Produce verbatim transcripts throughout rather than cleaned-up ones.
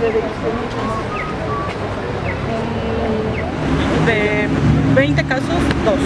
De veinte casos, dos.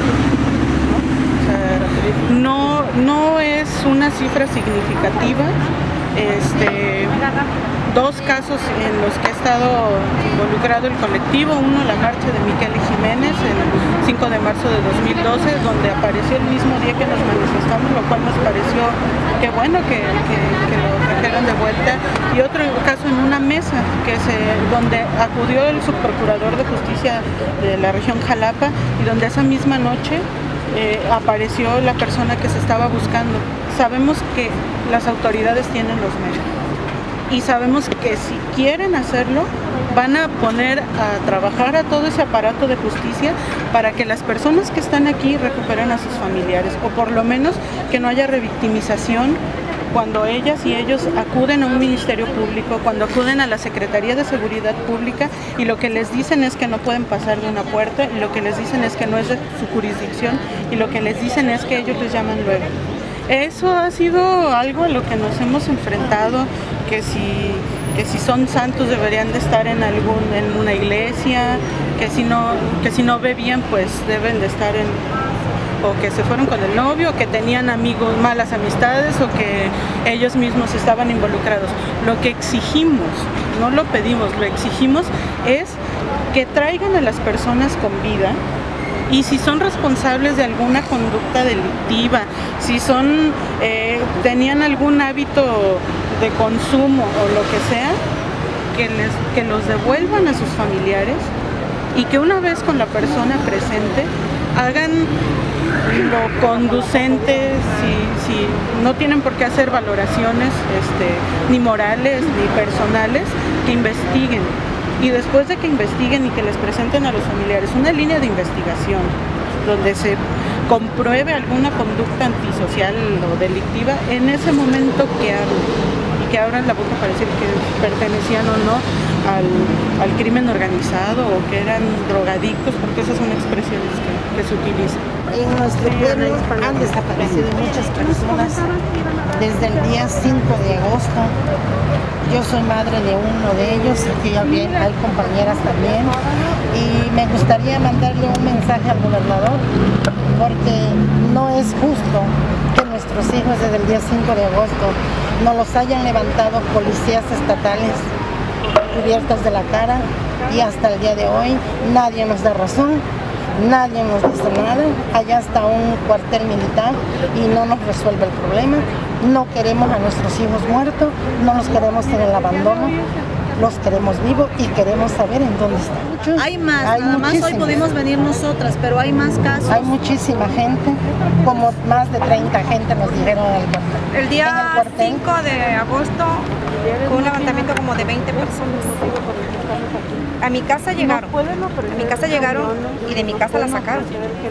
O sea, no, no es una cifra significativa. Este, dos casos en los que ha estado involucrado el colectivo, uno la marcha de Miquel Jiménez el cinco de marzo de dos mil doce, donde apareció el mismo día que nos manifestamos, lo cual nos pareció que bueno que, que, que lo trajeron de vuelta, y otro caso en una mesa que se, donde acudió el subprocurador de justicia de la región Jalapa, y donde esa misma noche eh, apareció la persona que se estaba buscando. Sabemos que las autoridades tienen los medios y sabemos que si quieren hacerlo van a poner a trabajar a todo ese aparato de justicia para que las personas que están aquí recuperen a sus familiares, o por lo menos que no haya revictimización cuando ellas y ellos acuden a un ministerio público, cuando acuden a la Secretaría de Seguridad Pública y lo que les dicen es que no pueden pasar de una puerta, y lo que les dicen es que no es de su jurisdicción, y lo que les dicen es que ellos les llaman luego. Eso ha sido algo a lo que nos hemos enfrentado, que si, que si son santos deberían de estar en, algún, en una iglesia, que si, no, que si no bebían pues deben de estar en, o que se fueron con el novio, o que tenían amigos, malas amistades, o que ellos mismos estaban involucrados. Lo que exigimos, no lo pedimos, lo exigimos es que traigan a las personas con vida. Y si son responsables de alguna conducta delictiva, si son, eh, tenían algún hábito de consumo o lo que sea, que, les, que los devuelvan a sus familiares, y que una vez con la persona presente hagan lo conducente, si, si no tienen por qué hacer valoraciones este, ni morales ni personales, que investiguen. Y después de que investiguen y que les presenten a los familiares una línea de investigación donde se compruebe alguna conducta antisocial o delictiva, en ese momento que hablen, y que abran la boca para decir que pertenecían o no al, al crimen organizado, o que eran drogadictos, porque esas son expresiones que, que se utilizan. En nuestro pueblo han desaparecido muchas personas desde el día cinco de agosto. Yo soy madre de uno de ellos, aquí bien, hay compañeras también, y me gustaría mandarle un mensaje al gobernador, porque no es justo que nuestros hijos desde el día cinco de agosto nos los hayan levantado policías estatales cubiertos de la cara, y hasta el día de hoy nadie nos da razón. Nadie nos dice nada, allá está un cuartel militar y no nos resuelve el problema. No queremos a nuestros hijos muertos, no los queremos en el abandono, los queremos vivos y queremos saber en dónde están. Hay más, hay nada más hoy pudimos venir nosotras, pero hay más casos. Hay muchísima gente, como más de treinta gente nos dijeron en el cuartel. El día cinco de agosto fue un levantamiento como de veinte personas. A mi casa llegaron, a mi casa llegaron y de mi casa la sacaron.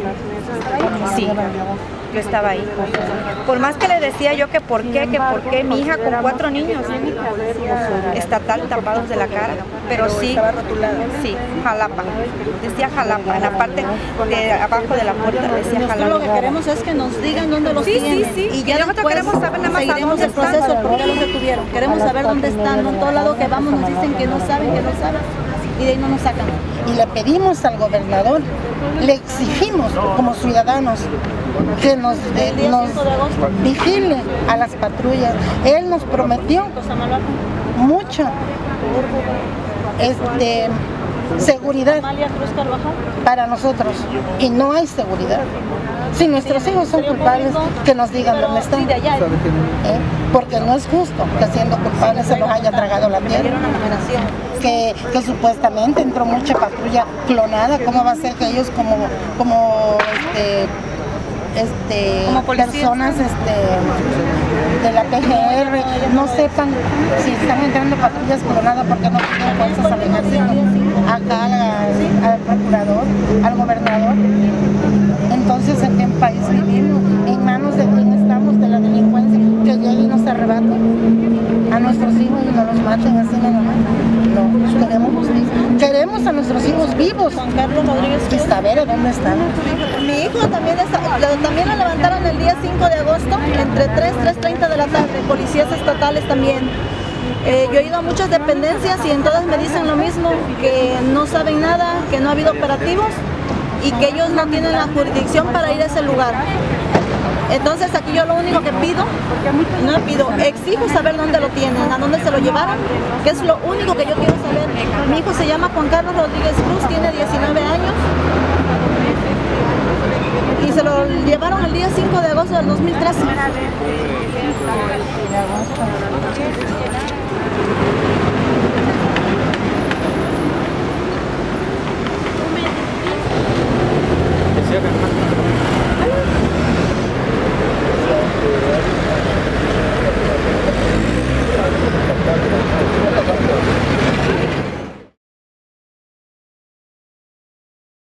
Sí, yo estaba ahí. Por más que le decía yo que por qué, que por qué, mi hija con cuatro niños estatal tapados de la cara, pero sí, sí, Jalapa, decía Jalapa, en la parte de abajo de la puerta decía Jalapa. Lo que queremos es que nos digan dónde los sí, tienen. Sí, sí, y ya nosotros queremos saber nada más seguiremos el proceso, por qué los detuvieron. Queremos saber dónde están, en todo lado que vamos nos dicen que no saben, que no saben. Y de ahí no nos sacan. Y le pedimos al gobernador, le exigimos como ciudadanos que nos, de, nos vigile a las patrullas. Él nos prometió mucho este, seguridad para nosotros, y no hay seguridad. Si nuestros hijos son culpables, que nos digan dónde están, ¿eh? Porque no es justo que siendo culpables se los haya tragado la tierra. Que, que supuestamente entró mucha patrulla clonada. ¿Cómo va a ser que ellos como, como este, este, como personas este, de la P G R no sepan si están entrando patrullas clonadas porque no tienen fuerzas al ejército? Acá al, al procurador, al gobernador. Entonces, ¿en qué país vivimos? ¿En manos de quién estamos? De la delincuencia, que lleguen y nos arrebaten a nuestros hijos y nos los maten así nada más. No, queremos justicia. Queremos a nuestros hijos vivos. Juan Carlos Rodríguez y saber a dónde están. Mi hijo también, está, también lo levantaron el día cinco de agosto, entre tres, tres treinta de la tarde, policías estatales también. Eh, yo he ido a muchas dependencias y en todas me dicen lo mismo, que no saben nada, que no ha habido operativos y que ellos no tienen la jurisdicción para ir a ese lugar. Entonces aquí yo lo único que pido, no pido, exijo saber dónde lo tienen, a dónde se lo llevaron, que es lo único que yo quiero saber. Mi hijo se llama Juan Carlos Rodríguez Cruz, tiene diecinueve años y se lo llevaron el día cinco de agosto del dos mil trece.